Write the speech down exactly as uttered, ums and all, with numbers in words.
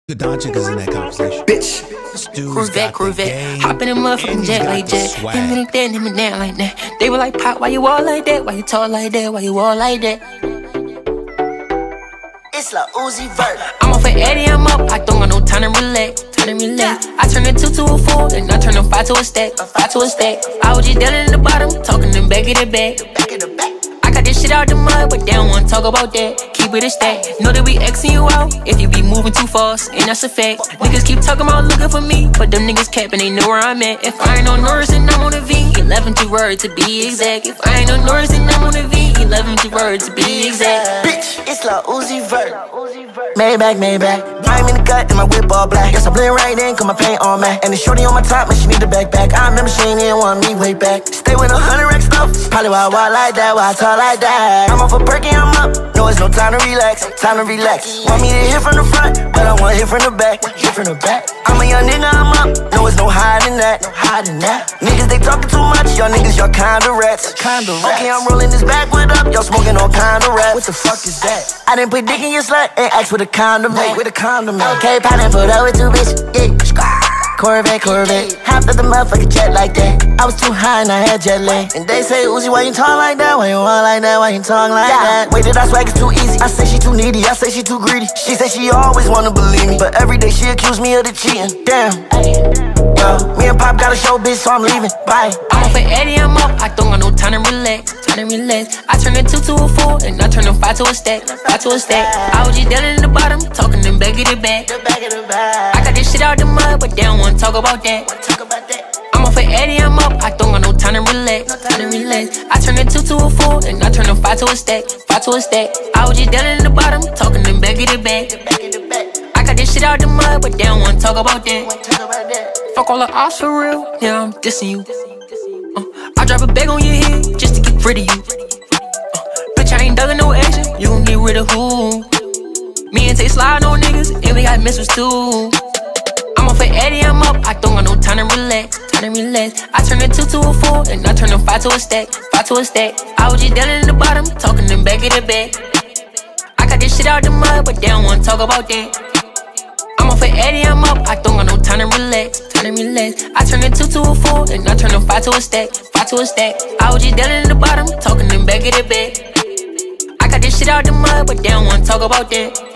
Good Don Chickens in that conversation. Bitch. Corvette, Corvette. Hop in a motherfucking jet like that. Him and that, him and that like that. They were like, Pop, why you all like that? Why you talk like that? Why you all like that? It's like Uzi Vert. I'm off at Eddie, I'm up. I don't got no time to relax. Time to relax. I turn a two to a four, and I turn a five to a stack. A five to a stack. I was just down in the bottom, talking them back of the back. Back of the back. I got this shit out the mud, but they don't wanna talk about that. Keep it a stack. Know that we Xing you out if you be moving too fast, and that's a fact. Niggas keep talking about looking for me, but them niggas capping, they know where I'm at. If I ain't on Norris, then I'm on a V. eleven to word to be exact. If I ain't on Norris, then I'm on a V. eleven to word to be exact. Bitch, it's like Uzi Vert. Maybach, Maybach. I'm in the cut and my whip all black. Yes, I blend right in, cause my paint on matte. And the shorty on my top, man, she need the backpack. I remember she ain't even want me way back. Stay with a hundred rack stuff. Probably why I walk like that, why I talk like that. I'm off a perky, I'm up. No, it's no time to relax, time to relax. Want me to hit from the front, but I want hit from the back. Hit from the back. I'm a young nigga, I'm up. No, it's no hiding that, no hiding that. Niggas, they talking too much. Y'all niggas, y'all kinda rats. Kinda rats. Okay, I'm rolling this backwood up. Y'all smoking all kinda rats. What the fuck is that? I didn't put dick in your slut and ask with a condom, mate. With a condom, mate. Okay, pattern put up with two bitches. Yeah. Corvette, Corvette. Hopped up the motherfucking jet like that. I was too high and I had jet lag. And they say, Uzi, why you talk like that? Why you walk like that? Why you talk like yeah. that? Wait, did I swag it's too easy? I say she too needy. I say she too greedy. She say she always wanna believe me, but every day she accuse me of the cheating. Damn. Yo, me and Pop got a show, bitch, so I'm leaving. Bye. I'm off at Eddie, I'm up. I don't got no time to relax. Time to relax. I turn a two to a four, and I turn a five to a stack. Five to a stack. I was just down in the bottom, talking them back of the back. The back of the back. I got this shit out the mud, but they don't wanna talk about that. Talk about that. I'm off at Eddie, I'm up. I don't got no time to relax. Time to relax. I turn a two to a four, and I turn a five to a stack. Five to a stack. I was just down in the bottom, talking them back of the back. The back of the back. I got this shit out the mud, but they don't wanna talk about that. Talk about that. Fuck all the odds for real. Yeah, I'm dissing you. Uh, I drop a bag on your head just to get rid of you. Uh, bitch, I ain't dugging no action. You gon' get rid of who? Me and Tay slide on niggas, and we got missiles too. I'm off at Eddie, I'm up. I don't got no time to relax. Time to relax. I turn a two to a four, and I turn a five to a stack. Five to a stack. I was just down in the bottom, talking them back of the back. I got this shit out the mud, but they don't wanna talk about that. I'm off at Eddie, I'm up. I don't got no time to relax. Time to relax. I turn a two to a four, and I turn a five to a stack. Five to a stack. I was just down in the bottom, talking them back of the back. I got this shit out the mud, but they don't wanna talk about that.